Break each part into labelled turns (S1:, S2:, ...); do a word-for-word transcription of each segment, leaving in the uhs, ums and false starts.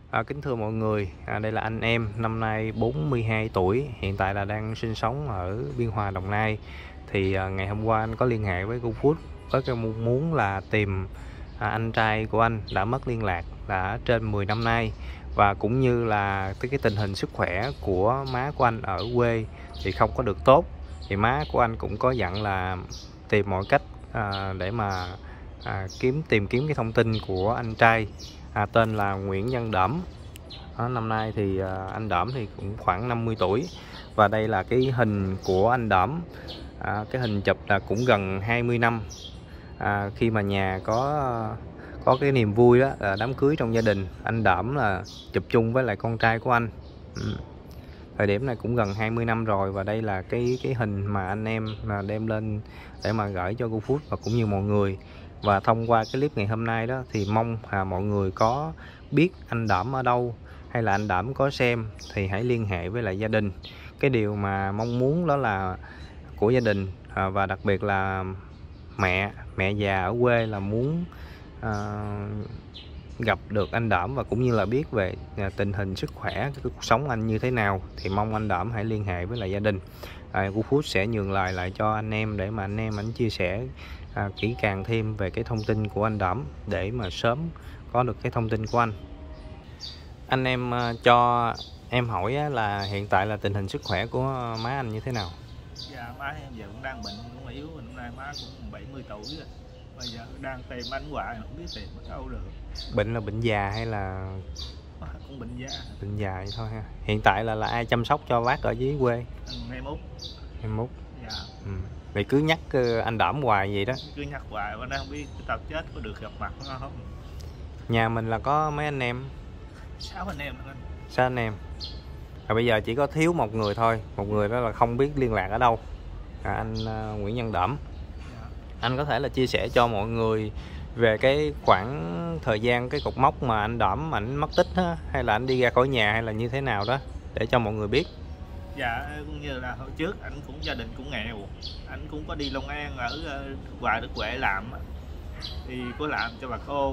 S1: À, kính thưa mọi người, à, đây là anh em năm nay bốn mươi hai tuổi, hiện tại là đang sinh sống ở Biên Hòa, Đồng Nai. Thì à, ngày hôm qua anh có liên hệ với GoFood với cái mong muốn là tìm à, anh trai của anh đã mất liên lạc đã trên mười năm nay, và cũng như là cái, cái tình hình sức khỏe của má của anh ở quê thì không có được tốt. Thì má của anh cũng có dặn là tìm mọi cách à, để mà à, kiếm tìm kiếm cái thông tin của anh trai. À, tên là Nguyễn Văn Đẩm. Đó, năm nay thì à, anh Đẩm thì cũng khoảng năm mươi tuổi, và đây là cái hình của anh Đẩm. À, cái hình chụp là cũng gần hai mươi năm à, khi mà nhà có có cái niềm vui đó là đám cưới trong gia đình. Anh Đẩm là chụp chung với lại con trai của anh. Ừ. Thời điểm này cũng gần hai mươi năm rồi, và đây là cái cái hình mà anh em mà đem lên để mà gửi cho GoFood và cũng như mọi người. Và thông qua cái clip ngày hôm nay đó thì mong à, mọi người có biết anh Đẩm ở đâu, hay là anh Đẩm có xem thì hãy liên hệ với lại gia đình. Cái điều mà mong muốn đó là của gia đình à, và đặc biệt là mẹ mẹ già ở quê là muốn à, gặp được anh Đẩm và cũng như là biết về à, tình hình sức khỏe, cái cuộc sống anh như thế nào, thì mong anh Đẩm hãy liên hệ với lại gia đình. à, GoFood sẽ nhường lời lại cho anh em để mà anh em anh chia sẻ à, kỹ càng thêm về cái thông tin của anh Đẩm để mà sớm có được cái thông tin của anh. Anh em à, cho em hỏi á, là hiện tại là tình hình sức khỏe của má anh như thế nào?
S2: Dạ má em giờ cũng đang bệnh, cũng yếu, hôm nay má cũng bảy mươi tuổi rồi. Bây giờ đang tìm anh hoài không biết tìm ở đâu được.
S1: Bệnh là bệnh già hay là
S2: Má cũng bệnh già.
S1: bệnh già vậy thôi ha. Hiện tại là là ai chăm sóc cho bác ở dưới quê?
S2: Anh em út.
S1: Em Út.
S2: Dạ.
S1: Ừ. Vậy cứ nhắc anh Đẩm hoài vậy đó.
S2: Cứ nhắc hoài mà đang không biết cái tao chết có được gặp mặt nó không.
S1: Nhà mình là có mấy anh em?
S2: Sáu anh em anh.
S1: Sao anh em? À, bây giờ chỉ có thiếu một người thôi, một người đó là không biết liên lạc ở đâu. À, anh uh, Nguyễn Văn Đẩm.
S2: Dạ.
S1: Anh có thể là chia sẻ cho mọi người về cái khoảng thời gian, cái cột mốc mà anh Đẩm ảnh mất tích á, hay là anh đi ra khỏi nhà hay là như thế nào đó để cho mọi người biết.
S2: Dạ cũng như là hồi trước anh cũng gia đình cũng nghèo, anh cũng có đi Long An ở uh, Hòa Đức Huệ làm, thì có làm cho bà cô.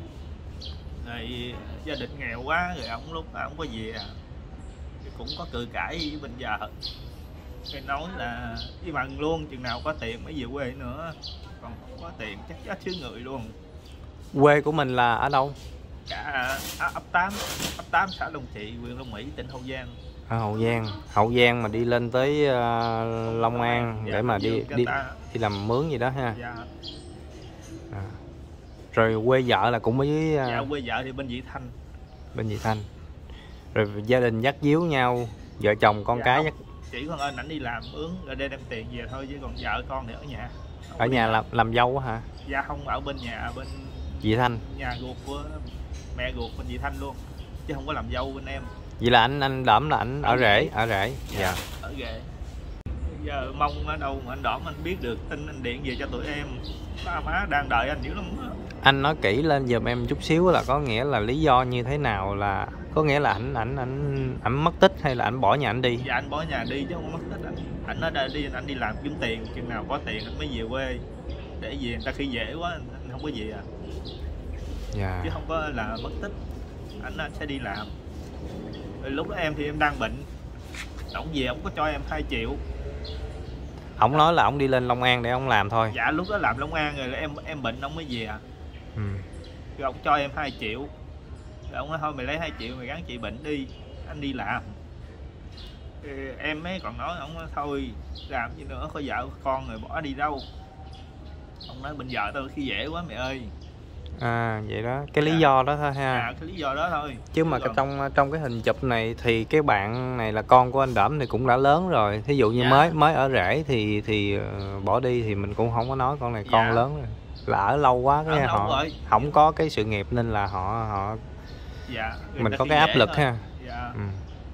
S2: Rồi gia đình nghèo quá rồi ông lúc ông có về thì cũng có cự cãi với bên vợ, rồi nói là với bằng luôn chừng nào có tiền mới về quê nữa, còn không có tiền chắc chết xứ người luôn.
S1: Quê của mình là ở đâu?
S2: Cả ấp tám, ấp tám xã Long Trị, huyện Long Mỹ, tỉnh Hậu Giang.
S1: Ở Hậu Giang. Hậu Giang mà đi lên tới uh, Long An
S2: dạ,
S1: để mà đi đi, đi làm mướn gì đó ha.
S2: Dạ.
S1: À. Rồi quê vợ là cũng ở dưới uh...
S2: Dạ quê vợ thì bên Vị Thanh.
S1: Bên Vị Thanh. Rồi gia đình dắt díu nhau, vợ chồng con
S2: dạ,
S1: cái
S2: không.
S1: dắt...
S2: Chỉ con ơn ảnh đi làm mướn rồi đem tiền về thôi, chứ còn vợ con thì ở nhà. Không
S1: ở nhà làm làm dâu hả?
S2: Dạ không, ở bên nhà bên
S1: Vị Thanh,
S2: nhà ruột của mẹ ruột bên Vị Thanh luôn, chứ không có làm dâu bên em.
S1: vậy là anh anh Đẩm là anh ở, ở rể ở rể
S2: dạ, dạ. Ở rể. Giờ mong ở đâu mà anh Đẩm anh biết được tin anh điện về cho tụi em, ba má đang đợi anh dữ lắm.
S1: Anh nói kỹ lên giùm em chút xíu, là có nghĩa là lý do như thế nào, là có nghĩa là ảnh ảnh ảnh ảnh mất tích hay là ảnh bỏ nhà anh đi?
S2: Dạ anh bỏ nhà đi chứ không mất tích. Anh ảnh nó đã đi, anh đi làm kiếm tiền, chừng nào có tiền anh mới về quê, để về người ta khi dễ quá anh không có về à.
S1: Dạ.
S2: Chứ không có là mất tích. Anh, anh sẽ đi làm. Rồi lúc đó em thì em đang bệnh, ổng về ổng có cho em hai triệu.
S1: Ổng nói là ổng đi lên Long An để ổng làm thôi.
S2: Dạ lúc đó làm Long An rồi em em bệnh ổng mới về à.
S1: Ừ.
S2: Rồi ổng cho em hai triệu. Rồi ổng nói thôi mày lấy hai triệu mày gắng trị bệnh đi, anh đi làm. Rồi em mới còn nói ổng thôi làm gì nữa, có vợ có con rồi bỏ đi đâu. Ông nói bên vợ tao khi dễ quá mẹ ơi.
S1: À vậy đó, cái lý
S2: dạ.
S1: do đó thôi ha.
S2: À, cái lý do đó thôi.
S1: Chứ mà còn... trong trong cái hình chụp này thì cái bạn này là con của anh Đẩm thì cũng đã lớn rồi. Thí dụ như dạ. mới mới ở rể thì thì uh, bỏ đi thì mình cũng không có nói, con này con dạ. lớn rồi. Là ở lâu quá cái họ rồi. Không có cái sự nghiệp nên là họ họ
S2: dạ.
S1: mình có cái áp lực
S2: thôi.
S1: ha.
S2: Dạ. Ừ.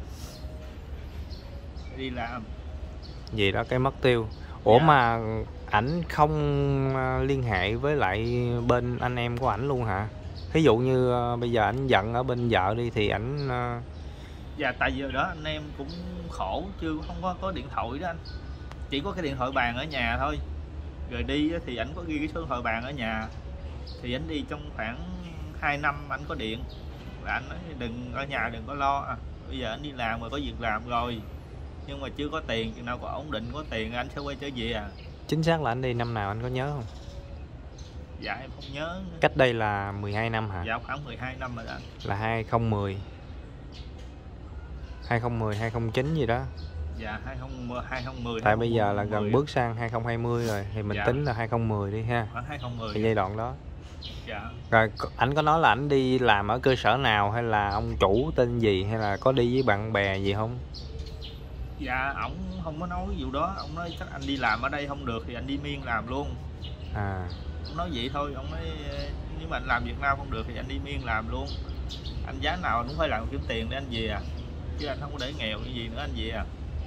S2: Đi làm.
S1: Gì đó cái mất tiêu. Ủa dạ. mà ảnh không liên hệ với lại bên anh em của ảnh luôn hả? Ví dụ như uh, bây giờ ảnh giận ở bên vợ đi thì ảnh uh...
S2: dạ tại giờ đó anh em cũng khổ chứ không có có điện thoại đó anh, chỉ có cái điện thoại bàn ở nhà thôi. Rồi đi thì ảnh có ghi cái số điện thoại bàn ở nhà, thì ảnh đi trong khoảng hai năm ảnh có điện, là anh nói đừng ở nhà đừng có lo, à, bây giờ anh đi làm rồi có việc làm rồi nhưng mà chưa có tiền, chừng nào có ổn định có tiền anh sẽ quay trở về à.
S1: Chính xác là anh đi năm nào anh có nhớ không?
S2: Dạ em không nhớ nữa.
S1: Cách đây là mười hai năm hả?
S2: Dạ khoảng mười hai năm rồi đó anh.
S1: Là hai không một không hai không một không hai không một chín gì đó.
S2: Dạ hai không một không.
S1: Tại bây giờ là gần bước sang hai không hai không rồi thì mình
S2: dạ.
S1: tính là hai không một không đi ha.
S2: Khoảng hai không một không.
S1: Thì giai đoạn đó.
S2: Dạ.
S1: Rồi ảnh có nói là ảnh đi làm ở cơ sở nào, hay là ông chủ tên gì, hay là có đi với bạn bè gì không?
S2: Dạ ổng không có nói vụ đó, ông nói chắc anh đi làm ở đây không được thì anh đi miên làm luôn.
S1: À.
S2: Ông nói vậy thôi, ông nói nếu mà anh làm Việt Nam không được thì anh đi miên làm luôn. Anh giá nào anh cũng phải làm kiếm tiền để anh về à, chứ anh không có để nghèo như gì nữa anh về à.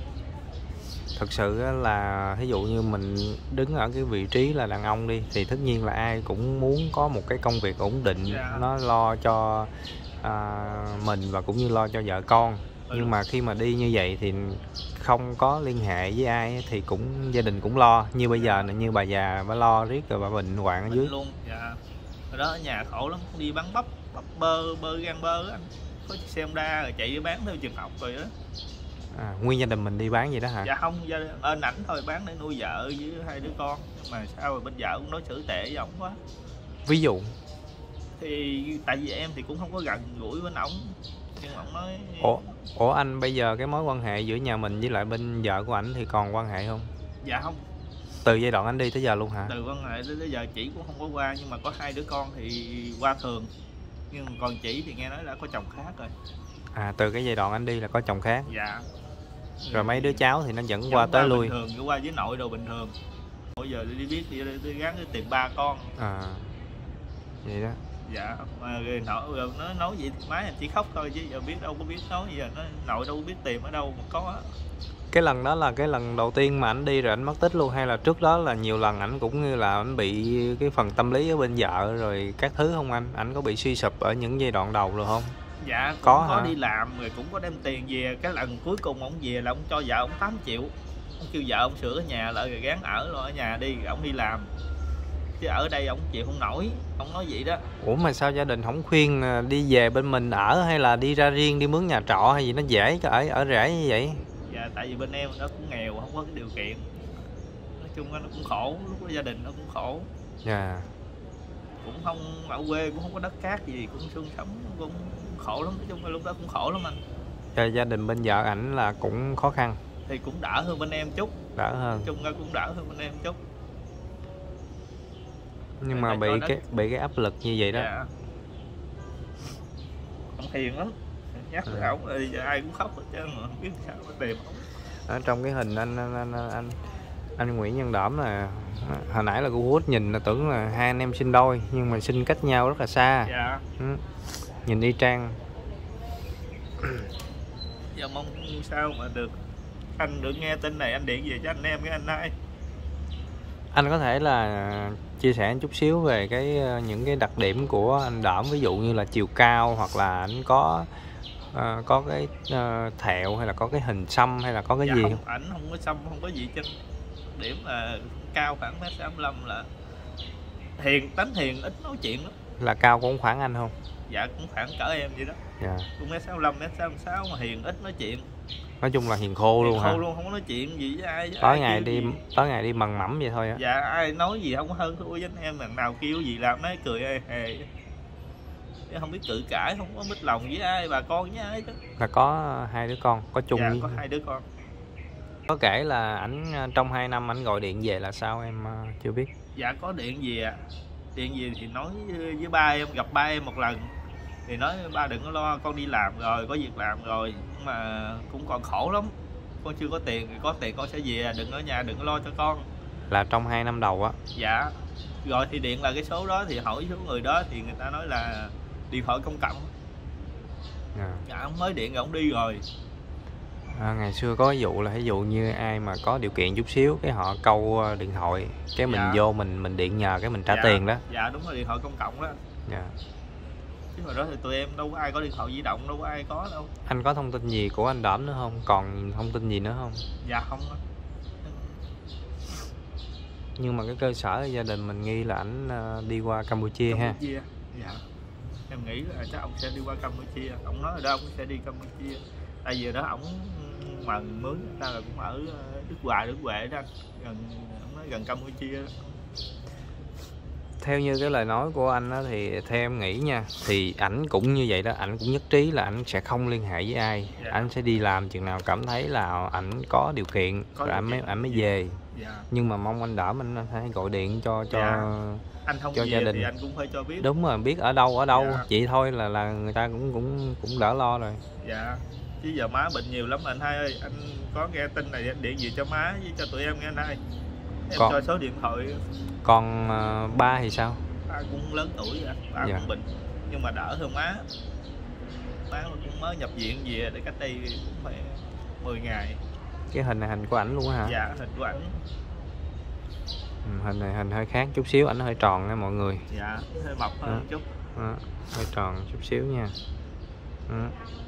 S1: Thực sự là ví dụ như mình đứng ở cái vị trí là đàn ông đi thì tất nhiên là ai cũng muốn có một cái công việc ổn định,
S2: dạ.
S1: nó lo cho à, mình và cũng như lo cho vợ con. ừ. Nhưng mà khi mà đi như vậy thì không có liên hệ với ai thì cũng gia đình cũng lo. Như bây giờ là như bà già bà lo riết rồi bà bệnh hoạn ở dưới
S2: luôn. Dạ. Rồi đó ở nhà khổ lắm, đi bán bắp bắp bơ bơ gan bơ anh, có chiếc xe Honda rồi chạy bán theo trường học rồi đó.
S1: À, nguyên gia đình mình đi bán vậy đó hả?
S2: Dạ không, gia ơn ảnh thôi, bán để nuôi vợ với hai đứa con. Nhưng mà sao rồi bên vợ cũng đối xử tệ với ổng quá.
S1: Ví dụ?
S2: Thì tại vì em thì cũng không có gần gũi với ổng, nhưng mà ổng nói.
S1: Ủa, Ủa anh bây giờ cái mối quan hệ giữa nhà mình với lại bên vợ của ảnh thì còn quan hệ không?
S2: Dạ không.
S1: Từ giai đoạn anh đi tới giờ luôn hả?
S2: Từ quan hệ tới giờ chỉ cũng không có qua, nhưng mà có hai đứa con thì qua thường. Nhưng còn chỉ thì nghe nói là có chồng khác rồi.
S1: À, từ cái giai đoạn anh đi là có chồng khác.
S2: Dạ.
S1: Rồi mấy đứa cháu thì nó vẫn
S2: Chồng
S1: qua tới lui.
S2: Bình thường, cứ qua với nội đồ bình thường. Bây giờ đi biết thì đi gắn cái tìm ba con.
S1: À, vậy đó.
S2: Dạ, mà nội rồi nó nói vậy thì má em chỉ khóc thôi chứ giờ biết đâu có biết nói, giờ nó nội đâu có biết tìm ở đâu mà có.
S1: Cái lần đó là cái lần đầu tiên mà ảnh đi rồi ảnh mất tích luôn, hay là trước đó là nhiều lần ảnh cũng như là ảnh bị cái phần tâm lý ở bên vợ rồi các thứ không anh? Ảnh có bị suy sụp ở những giai đoạn đầu rồi không?
S2: Dạ cũng
S1: có,
S2: có
S1: hả?
S2: Đi làm rồi cũng có đem tiền về. Cái lần cuối cùng ông về là ông cho vợ ông tám triệu. Ông kêu vợ ông sửa cái nhà lại rồi gán ở lo ở nhà đi rồi ông đi làm. Chứ ở đây ông chịu không nổi, ông nói vậy đó.
S1: Ủa mà sao gia đình không khuyên đi về bên mình ở, hay là đi ra riêng đi mướn nhà trọ hay gì nó dễ ở ở rễ như vậy?
S2: Dạ tại vì bên em nó cũng nghèo, không có cái điều kiện. Nói chung nó cũng khổ, lúc đó gia đình nó cũng khổ.
S1: Dạ.
S2: Cũng không ở quê cũng không có đất cát gì, cũng sinh sống cũng khổ lắm. Nói chung là lúc đó cũng khổ lắm anh.
S1: Cho gia đình bên vợ ảnh là cũng khó khăn.
S2: Thì cũng đỡ hơn bên em chút.
S1: Đỡ hơn.
S2: Nói chung là cũng đỡ hơn bên em chút.
S1: Nhưng mà bị cái bị cái áp lực như vậy đó.
S2: Dạ. Ông hiền lắm, nhắc tới ổng thì ai cũng khóc hết trơn mà không biết sao mà tìm ổng.
S1: Ở trong cái hình anh anh anh anh, anh Nguyễn Văn Đỏm là hồi nãy là cô Út nhìn là tưởng là hai anh em sinh đôi nhưng mà sinh cách nhau rất là xa.
S2: Dạ.
S1: Ừ. Nhìn y chang.
S2: Giờ mong sao mà được anh được nghe tin này, anh điện về cho anh em cái anh ơi.
S1: Anh có thể là chia sẻ một chút xíu về cái những cái đặc điểm của anh Đỏm, ví dụ như là chiều cao, hoặc là anh có uh, có cái uh, thẹo, hay là có cái hình xăm, hay là có cái
S2: dạ
S1: gì
S2: không?
S1: không?
S2: Ảnh không có xăm, không có gì trên. Điểm là cao khoảng mét sáu mươi lăm, là hiền, tánh hiền, ít nói chuyện lắm.
S1: Là cao cũng khoảng anh không?
S2: Dạ cũng khoảng cỡ em vậy đó.
S1: Dạ.
S2: Cũng mét sáu mươi lăm, mét sáu mươi sáu mà hiền, ít nói chuyện.
S1: Nói chung là hiền khô
S2: hiền
S1: luôn
S2: khô
S1: hả?
S2: luôn, không có nói chuyện gì với ai. Với
S1: tối
S2: ai
S1: ngày đi
S2: gì.
S1: tối ngày đi mần mẫm vậy thôi á.
S2: Dạ ai nói gì không có hơn thua với anh em, lần nào kêu gì làm nói cười hề hề. Không biết cự cãi, không có mít lòng với ai, bà con với ai chứ.
S1: Là có hai đứa con, có chung.
S2: Dạ
S1: với...
S2: có hai đứa con.
S1: Có kể là ảnh trong hai năm ảnh gọi điện về là sao em chưa biết.
S2: Dạ có điện về. Điện về thì nói với ba em, gặp ba em một lần thì nói ba đừng có lo, con đi làm rồi, có việc làm rồi, nhưng mà cũng còn khổ lắm, con chưa có tiền, thì có tiền con sẽ về, đừng ở nhà, đừng có lo cho con.
S1: Là trong hai năm đầu á?
S2: Dạ. Rồi thì điện là cái số đó thì hỏi số người đó thì người ta nói là điện thoại công cộng.
S1: À.
S2: Dạ ông mới điện rồi ông đi rồi.
S1: À, ngày xưa có vụ là ví dụ như ai mà có điều kiện chút xíu cái họ câu điện thoại, cái mình
S2: dạ.
S1: vô mình mình điện nhờ cái mình trả
S2: dạ.
S1: tiền đó.
S2: Dạ đúng rồi, điện thoại công cộng đó.
S1: Dạ.
S2: Chứ hồi đó thì tụi em đâu có ai có điện thoại di động, đâu có ai có đâu.
S1: Anh có thông tin gì của anh Đỏm nữa không? Còn thông tin gì nữa không?
S2: Dạ không.
S1: Nhưng mà cái cơ sở gia đình mình nghi là ảnh đi qua Campuchia, Campuchia.
S2: ha. Dạ. em nghĩ là chắc ông sẽ đi qua Campuchia. Ông nói ở đó ông sẽ đi Campuchia, tại vì đó ổng mà mướn người ta là cũng ở Đức Hòa, Đức Huệ đó, gần ông nói gần Campuchia đó.
S1: Theo như cái lời nói của anh đó, thì theo em nghĩ nha, thì ảnh cũng như vậy đó, ảnh cũng nhất trí là ảnh sẽ không liên hệ với ai. Dạ. Ảnh sẽ đi làm chừng nào cảm thấy là ảnh có điều kiện có rồi ảnh mới ảnh mới về. Dạ. Nhưng mà mong anh Đỡm anh phải gọi điện cho cho dạ.
S2: anh không
S1: cho
S2: về
S1: gia đình
S2: thì anh cũng phải cho biết.
S1: Đúng rồi, biết ở đâu ở đâu
S2: Dạ.
S1: Vậy thôi là là người ta cũng cũng cũng đỡ lo rồi.
S2: Dạ, chứ giờ má bệnh nhiều lắm anh hai ơi, anh có nghe tin này điện gì cho má với cho tụi em nghe anh hai. Em còn, cho số điện thoại.
S1: Còn uh, ba thì sao?
S2: Ba cũng lớn tuổi rồi, ba dạ. cũng bệnh nhưng mà đỡ hơn má. Má cũng mới nhập viện về để cách đây cũng phải mười ngày.
S1: Cái hình này hình của ảnh luôn á hả?
S2: Dạ, hình của ảnh.
S1: Ừ, hình này hình hơi khác chút xíu, ảnh hơi tròn nha mọi người.
S2: Dạ, hơi mập hơn một chút.
S1: Đó, hơi tròn chút xíu nha. Đó.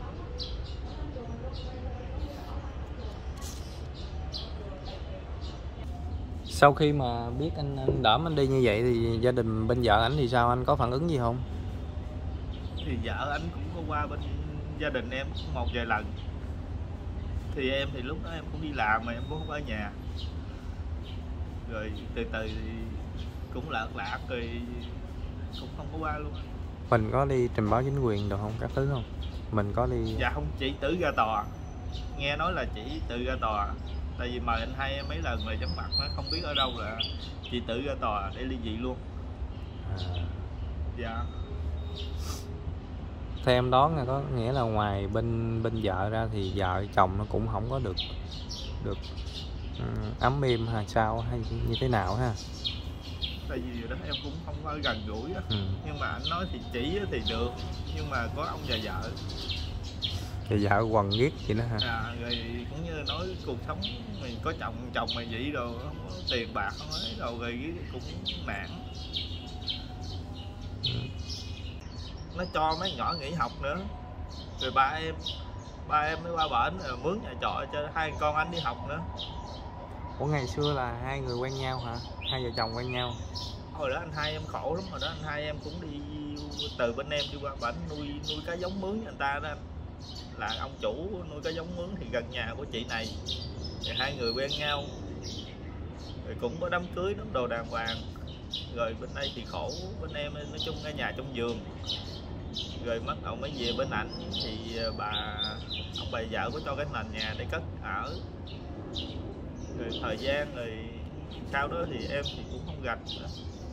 S1: Sau khi mà biết anh, anh Đỡm anh đi như vậy thì gia đình bên vợ ảnh thì sao, anh có phản ứng gì không?
S2: Thì vợ anh cũng có qua bên gia đình em một vài lần. Thì em thì lúc đó em cũng đi làm mà em cũng không ở nhà. Rồi từ từ thì cũng lạc lạc rồi cũng không có qua luôn.
S1: Mình có đi trình báo chính quyền được không, các thứ không? Mình có đi...
S2: Dạ không, chỉ tự ra tòa. Nghe nói là chỉ tự ra tòa. Tại vì mời anh hai em mấy lần là vắng mặt, nó không biết ở đâu là chị tự ra tòa để ly dị luôn. À. Dạ.
S1: Theo em đoán là có nghĩa là ngoài bên bên vợ ra thì vợ chồng nó cũng không có được được um, ấm êm hay sao hay như thế nào ha?
S2: Tại vì đó em cũng không có gần gũi á. Ừ. Nhưng mà anh nói thì chỉ thì được, nhưng mà có ông và vợ.
S1: Thì vợ quần ghét vậy đó hả?
S2: À, rồi cũng như nói cuộc sống mình có chồng chồng mày vậy rồi không có tiền bạc không ấy rồi rồi cũng nản. Ừ. Nó cho mấy nhỏ nghỉ học nữa. Rồi ba em ba em mới qua bển rồi mướn nhà trọ cho hai con anh đi học nữa.
S1: Ủa ngày xưa là hai người quen nhau hả? Hai vợ chồng quen nhau?
S2: Hồi đó anh hai em khổ lắm, rồi đó anh hai em cũng đi từ bên em đi qua bển nuôi nuôi cá giống mướn cho người ta đó. Là ông chủ nuôi cá giống mướn thì gần nhà của chị này. Rồi hai người quen nhau. Rồi cũng có đám cưới đám đồ đàng hoàng. Rồi bên đây thì khổ, bên em nói chung ở nhà trong vườn. Rồi bắt đầu mới về bên ảnh thì bà ông bà vợ có cho cái nền nhà để cất ở. Rồi thời gian rồi sau đó thì em thì cũng không gặp nữa.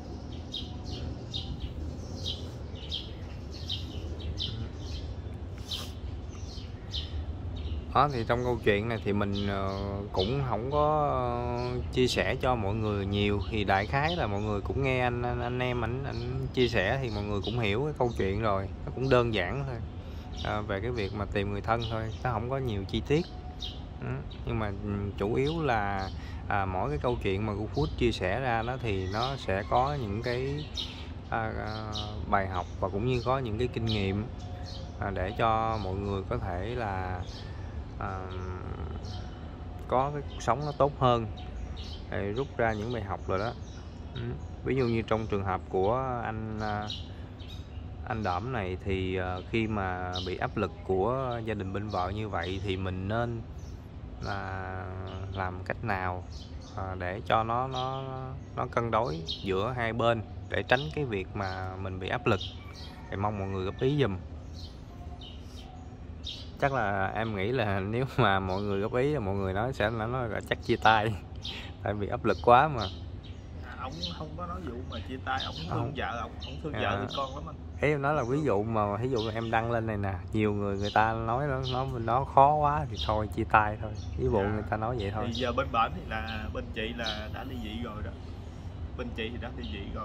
S1: Đó thì trong câu chuyện này thì mình cũng không có chia sẻ cho mọi người nhiều, thì đại khái là mọi người cũng nghe anh anh, anh em ảnh ảnh chia sẻ thì mọi người cũng hiểu cái câu chuyện rồi, nó cũng đơn giản thôi, à, về cái việc mà tìm người thân thôi, nó không có nhiều chi tiết. Ừ. Nhưng mà chủ yếu là à, mỗi cái câu chuyện mà GoFood chia sẻ ra đó thì nó sẽ có những cái à, à, bài học và cũng như có những cái kinh nghiệm à, để cho mọi người có thể là À, có cái cuộc sống nó tốt hơn, để rút ra những bài học rồi đó. Ừ. Ví dụ như trong trường hợp của anh anh Đỡm này thì khi mà bị áp lực của gia đình bên vợ như vậy thì mình nên là làm cách nào để cho nó nó nó cân đối giữa hai bên để tránh cái việc mà mình bị áp lực, thì mong mọi người góp ý giùm. Chắc là em nghĩ là nếu mà mọi người góp ý là mọi người nói sẽ nói, nói là chắc chia tay tại vì áp lực quá mà.
S2: Ông không có nói vụ mà chia tay, ông thương không. vợ ông, ông thương à, vợ với con lắm anh.
S1: Ý em nói là ví dụ mà ví dụ em đăng lên này nè, nhiều người người ta nói nó nó nó khó quá thì thôi chia tay thôi, ví dụ à, người ta nói vậy thôi.
S2: Thì giờ bên bển thì là bên chị là đã ly dị rồi đó, bên chị thì đã ly dị rồi.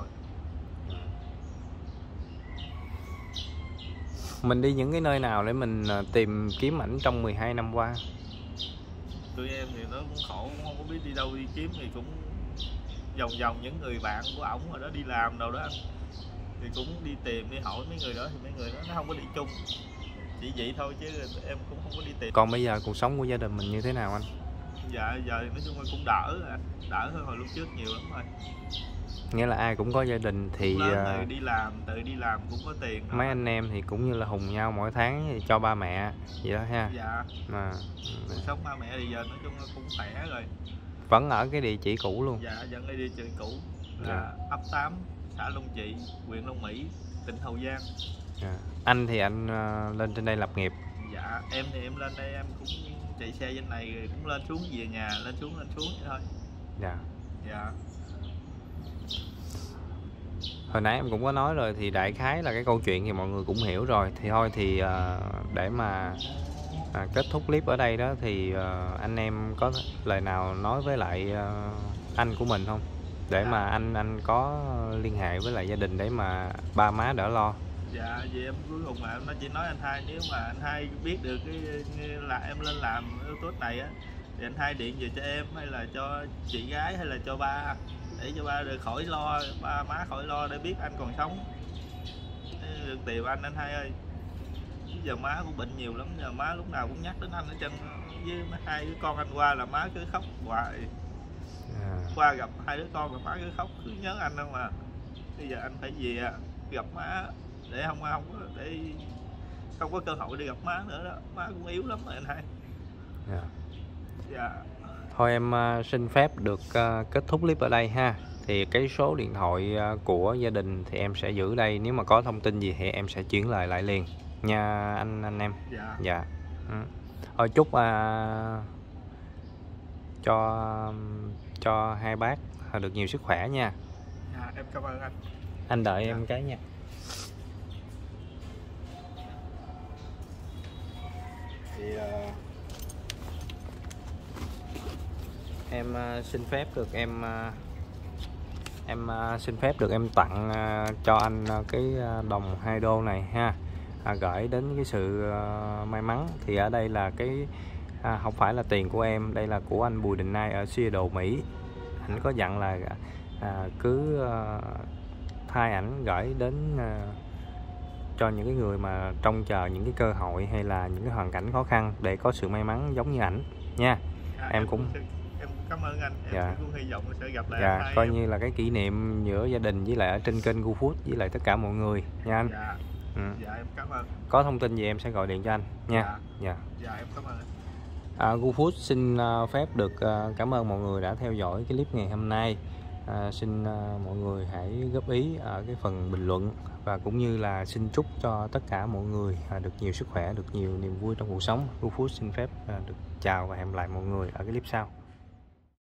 S1: Mình đi những cái nơi nào để mình tìm kiếm ảnh trong mười hai năm qua?
S2: Tụi em thì nó cũng khổ, cũng không có biết đi đâu đi kiếm, thì cũng vòng vòng những người bạn của ổng rồi đó đi làm đâu đó anh. Thì cũng đi tìm, đi hỏi mấy người đó, thì mấy người đó nó không có đi chung. Chỉ vậy thôi chứ em cũng không có đi tìm.
S1: Còn bây giờ cuộc sống của gia đình mình như thế nào anh?
S2: Dạ giờ nói chung là cũng đỡ, đỡ hơn hồi lúc trước nhiều lắm thôi.
S1: Nghĩa là ai cũng có gia đình thì
S2: cũng lớn
S1: uh,
S2: rồi, đi làm tự đi làm cũng có tiền rồi.
S1: Mấy anh em thì cũng như là hùng nhau mỗi tháng thì cho ba mẹ vậy đó ha.
S2: Dạ.
S1: Mà
S2: cuộc sống ba mẹ thì giờ nói chung là cũng khỏe rồi.
S1: Vẫn ở cái địa chỉ cũ luôn.
S2: Dạ, vẫn ở địa chỉ cũ là
S1: Dạ.
S2: ấp tám, xã Long Trị, huyện Long Mỹ, tỉnh Hậu Giang.
S1: Dạ. Anh thì anh uh, lên trên đây lập nghiệp.
S2: Dạ, em thì em lên đây em cũng chạy xe trên này rồi cũng lên xuống về nhà, lên xuống lên xuống vậy thôi.
S1: Dạ.
S2: Dạ.
S1: Hồi nãy em cũng có nói rồi, thì đại khái là cái câu chuyện thì mọi người cũng hiểu rồi. Thì thôi thì uh, để mà uh, kết thúc clip ở đây đó thì uh, anh em có lời nào nói với lại uh, anh của mình không? Để
S2: Dạ.
S1: mà anh anh có liên hệ với lại gia đình để mà ba má đỡ lo.
S2: Dạ, vì em cuối cùng mà nó chỉ nói anh hai, nếu mà anh hai biết được cái là em lên làm YouTube này á thì anh hai điện về cho em, hay là cho chị gái, hay là cho ba, để cho ba được khỏi lo, ba má khỏi lo, để biết anh còn sống, được tìm anh anh hai ơi. Giờ má cũng bệnh nhiều lắm, giờ má lúc nào cũng nhắc đến anh ở trên, với hai đứa con anh qua là má cứ khóc hoài. À. Qua gặp hai đứa con là má cứ khóc, cứ nhớ anh đâu mà. Bây giờ anh phải về gặp má để không không để không có cơ hội đi gặp má nữa đó, má cũng yếu lắm rồi anh hai.
S1: Dạ.
S2: Dạ.
S1: Thôi em uh, xin phép được uh, kết thúc clip ở đây ha. Thì cái số điện thoại uh, của gia đình thì em sẽ giữ đây, nếu mà có thông tin gì thì em sẽ chuyển lời lại liền nha anh anh em.
S2: Dạ.
S1: Dạ. Ừ. Thôi chúc uh, cho cho hai bác được nhiều sức khỏe nha.
S2: Dạ, em cảm ơn anh.
S1: Anh đợi
S2: Dạ.
S1: em cái nha. Thì uh, em uh, xin phép được em uh, em uh, xin phép được em tặng uh, cho anh uh, cái uh, đồng hai đô này ha, à, gửi đến cái sự uh, may mắn. Thì ở đây là cái à, không phải là tiền của em, đây là của anh Bùi Đình Nai ở Seattle, Mỹ. Anh có dặn là à, cứ uh, thay ảnh gửi đến uh, cho những cái người mà trông chờ những cái cơ hội hay là những cái hoàn cảnh khó khăn để có sự may mắn giống như ảnh nha.
S2: Dạ,
S1: em,
S2: em
S1: cũng
S2: em cảm ơn anh. Em
S1: dạ.
S2: cũng hy vọng sẽ gặp lại
S1: dạ,
S2: anh hai
S1: coi
S2: em.
S1: như là cái kỷ niệm giữa gia đình với lại ở trên kênh GoFood với lại tất cả mọi người nha anh.
S2: Dạ.
S1: Ừ.
S2: Dạ, em cảm ơn.
S1: Có thông tin gì em sẽ gọi điện cho anh nha.
S2: Dạ.
S1: Dạ.
S2: Dạ, em cảm ơn anh.
S1: À, GoFood xin uh, phép được uh, cảm ơn mọi người đã theo dõi cái clip ngày hôm nay. À, xin uh, mọi người hãy góp ý ở cái phần bình luận, và cũng như là xin chúc cho tất cả mọi người uh, được nhiều sức khỏe, được nhiều niềm vui trong cuộc sống. GoFood xin phép uh, được chào và hẹn lại mọi người ở cái clip sau.